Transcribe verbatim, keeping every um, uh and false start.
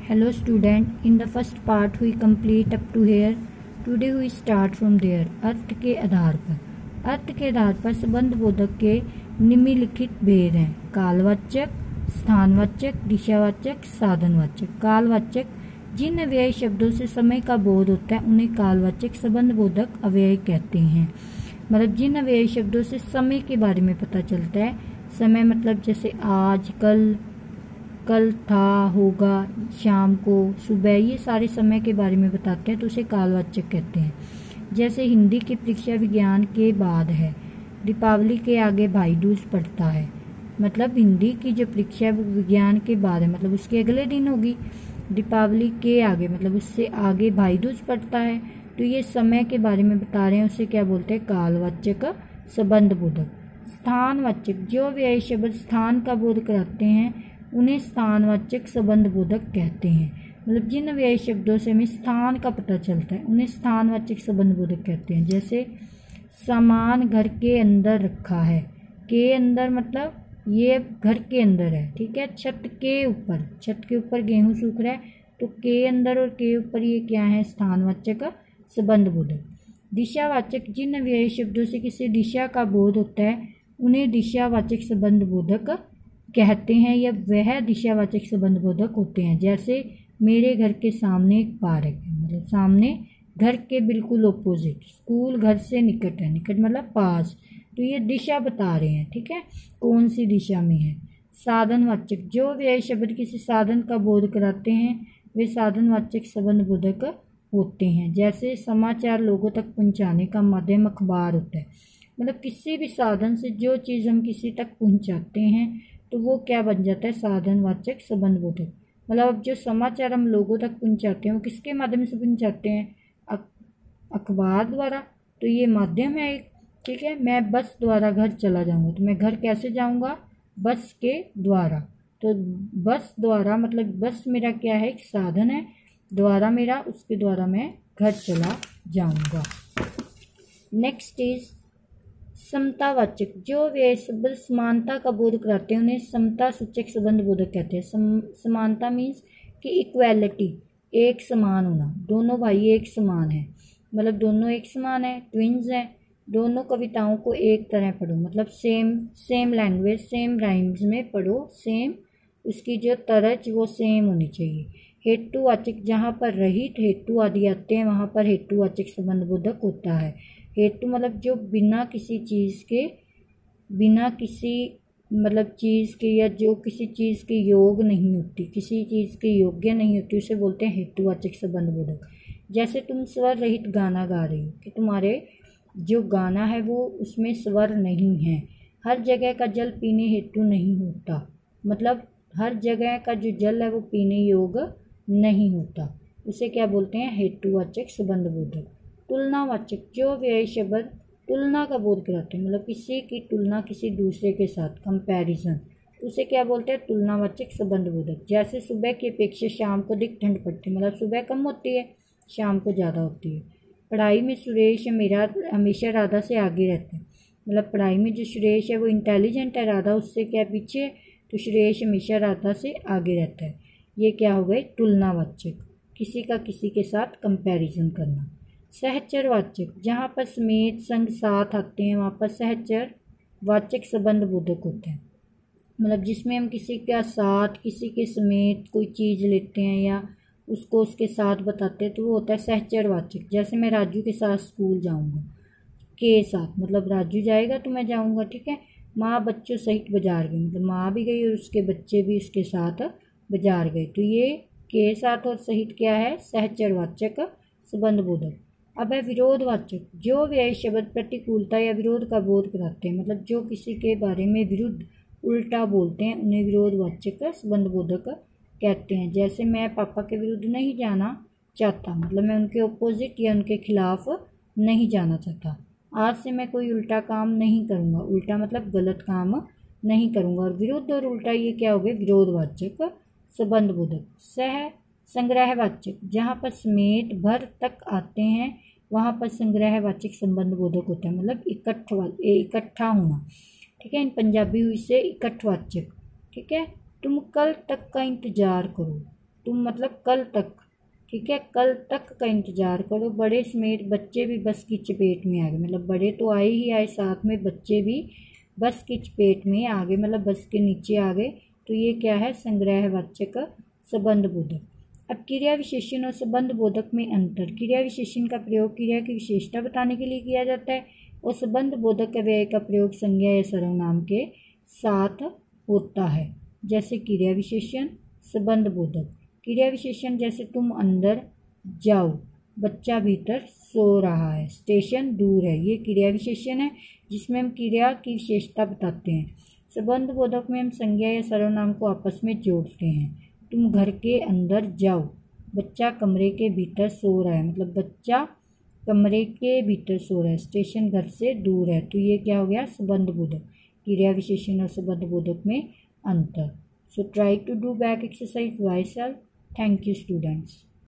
Hello student, in the first part we complete up to here. Today we start from there. अर्थ के आधार पर अर्थ के आधार पर संबंध बोधक के निम्नलिखित भेद हैं: कालवाचक, स्थानवाचक, दिशावाचक, साधनवाचक। कालवाचक जिन अव्ययी शब्दों से समय का बोध होता है उन्हें कालवाचक संबंध बोधक अव्यय कहते हैं। मतलब जिन अव्ययी शब्दों से समय के बारे में पता चलता है, समय मतलब जैसे आज, कल, कल था, होगा, शाम को, सुबह, ये सारे समय के बारे में बताते हैं तो उसे कालवाचक कहते हैं। जैसे हिंदी की परीक्षा विज्ञान के बाद है, दीपावली के आगे भाई दूज पड़ता है। मतलब हिंदी की जो परीक्षा विज्ञान के बाद है मतलब उसके अगले दिन होगी। दीपावली के आगे मतलब उससे आगे भाई दूज पड़ता है, तो ये समय के बारे में बता रहे हैं, उसे क्या बोलते हैं? कालवाचक संबंध बोधक। स्थानवाचक जो अव्ययी शब्द स्थान का बोध कराते हैं उन्हें स्थानवाचक संबंध बोधक कहते हैं। मतलब जिन अव्ययी शब्दों से हमें स्थान का पता चलता है उन्हें स्थानवाचक संबंध बोधक कहते हैं। जैसे सामान घर के अंदर रखा है, के अंदर मतलब ये घर के अंदर है, ठीक है। छत के ऊपर, छत के ऊपर गेहूं सूख रहा है, तो के अंदर और के ऊपर ये क्या है? स्थानवाचक संबंध बोधक। दिशावाचक जिन अव्ययी शब्दों से किसी दिशा का बोध होता है उन्हें दिशावाचक संबंध बोधक कहते हैं या वह दिशावाचक संबंध बोधक होते हैं। जैसे मेरे घर के सामने एक पार्क है, मतलब सामने घर के बिल्कुल ऑपोजिट। स्कूल घर से निकट है, निकट मतलब पास, तो ये दिशा बता रहे हैं, ठीक है, कौन सी दिशा में है। साधनवाचक जो अव्ययी शब्द किसी साधन का बोध कराते हैं वे साधनवाचक संबंध बोधक होते हैं। जैसे समाचार लोगों तक पहुंचाने का माध्यम अखबार होता है। मतलब किसी भी साधन से जो चीज़ हम किसी तक पहुंचाते हैं तो वो क्या बन जाता है? साधनवाचक संबंध बोधक। मतलब अब जो समाचार हम लोगों तक पहुंचाते हैं वो किसके माध्यम से पहुंचाते हैं? अखबार द्वारा, तो ये माध्यम है एक, ठीक है। मैं बस द्वारा घर चला जाऊंगा, तो मैं घर कैसे जाऊंगा? बस के द्वारा। तो बस द्वारा मतलब बस मेरा क्या है? एक साधन है, द्वारा मेरा, उसके द्वारा मैं घर चला जाऊंगा। नेक्स्ट इज समतावाचक जो अव्ययी शब्द समानता का बोध कराते हैं उन्हें समता सूचक संबंध बोधक कहते हैं। सम, समानता मीन्स कि इक्वालिटी, एक समान होना, दोनों भाई एक समान है, मतलब दोनों एक समान है, ट्विंस हैं, दोनों कविताओं को एक तरह पढ़ो, मतलब same same language, same rhymes में पढ़ो, सेम उसकी जो तरज वो सेम होनी चाहिए। हेतुवाचक जहाँ पर रहित हेतु आदि आते हैं वहाँ पर हेतुवाचक संबंध बोधक होता है। हेतु मतलब जो बिना किसी चीज़ के, बिना किसी मतलब चीज़ के या जो किसी चीज़ के योग नहीं होती, किसी चीज़ के योग्य नहीं होती, उसे बोलते हैं हेतुवाचक संबंध बोधक। जैसे तुम स्वर रहित गाना गा रही हो कि तुम्हारे जो गाना है वो उसमें स्वर नहीं है। हर जगह का जल पीने हेतु नहीं होता, मतलब हर जगह का जो जल है वो पीने योग्य नहीं होता, उसे क्या बोलते हैं? हेतुवाचक संबंध बोधक। तुलनावाचक जो अव्ययी शब्द तुलना का बोध कराते हैं, मतलब किसी की तुलना किसी दूसरे के साथ, कंपैरिजन, उसे क्या बोलते हैं? तुलनावाचक संबंध बोधक। जैसे सुबह की अपेक्षा शाम को अधिक ठंड पड़ती है, मतलब सुबह कम होती है, शाम को ज़्यादा होती है। पढ़ाई में सुरेश मेरा हमेशा राधा से आगे रहता है, मतलब पढ़ाई में जो सुरेश है वो इंटेलिजेंट है, राधा उससे क्या पीछे है, तो सुरेश हमेशा राधा से आगे रहता है। ये क्या हो गए? तुलनावाचक, किसी का किसी के साथ कंपैरिजन करना। सहचरवाचक जहाँ पर समेत संग साथ आते हैं वहाँ पर सहचर वाचक संबंध बोधक होते हैं। मतलब जिसमें हम किसी का साथ, किसी के समेत कोई चीज़ लेते हैं या उसको उसके साथ बताते हैं तो वो होता है सहचरवाचक। जैसे मैं राजू के साथ स्कूल जाऊँगा, के साथ मतलब राजू जाएगा तो मैं जाऊँगा, ठीक है। माँ बच्चों सहित बाजार गई, मतलब माँ भी गई और उसके बच्चे भी उसके साथ बाजार गए, तो ये के साथ और सहित क्या है? सहचरवाचक संबंध बोधक। अब है विरोधवाचक जो अव्ययी शब्द प्रतिकूलता या विरोध का बोध कराते हैं, मतलब जो किसी के बारे में विरुद्ध, उल्टा बोलते हैं, उन्हें विरोधवाचक संबंध बोधक कहते हैं। जैसे मैं पापा के विरुद्ध नहीं जाना चाहता, मतलब मैं उनके ऑपोजिट या उनके खिलाफ नहीं जाना चाहता। आज से मैं कोई उल्टा काम नहीं करूँगा, उल्टा मतलब गलत काम नहीं करूँगा। और विरुद्ध और उल्टा ये क्या हो गए? विरोधवाचक संबंध बोधक। सह संग्रहवाचक जहाँ पर समेत भर तक आते हैं वहाँ पर संग्रहवाचक संबंध बोधक होता है, मतलब इकट्ठा इकट्ठा होना, ठीक है। इन पंजाबी हुई से इकट्ठवाचक, ठीक है। तुम कल तक का इंतजार करो, तुम मतलब कल तक, ठीक है, कल तक का इंतजार करो। बड़े समेत बच्चे भी बस की चपेट में आ गए, मतलब बड़े तो आए ही आए, साथ में बच्चे भी बस की चपेट में आ गए, मतलब बस के नीचे आ गए। तो ये क्या है, संग्रहवाचक संबंध बोधक। अब क्रिया विशेषण और संबंध बोधक में अंतर। क्रिया विशेषण का प्रयोग क्रिया की विशेषता बताने के लिए किया जाता है और संबंध बोधक अव्यय का प्रयोग संज्ञा या सर्वनाम के साथ होता है। जैसे क्रिया विशेषण, संबंध बोधक। क्रिया विशेषण जैसे तुम अंदर जाओ, बच्चा भीतर सो रहा है, स्टेशन दूर है, ये क्रिया विशेषण है जिसमें हम क्रिया की विशेषता बताते हैं। संबंध बोधक में हम संज्ञा या सर्वनाम को आपस में जोड़ते हैं। तुम घर के अंदर जाओ, बच्चा कमरे के भीतर सो रहा है, मतलब बच्चा कमरे के भीतर सो रहा है, स्टेशन घर से दूर है। तो ये क्या हो गया, संबंध बोधक। क्रिया विशेषण और संबंध बोधक में अंतर। So try to do back exercise by self. Thank you students.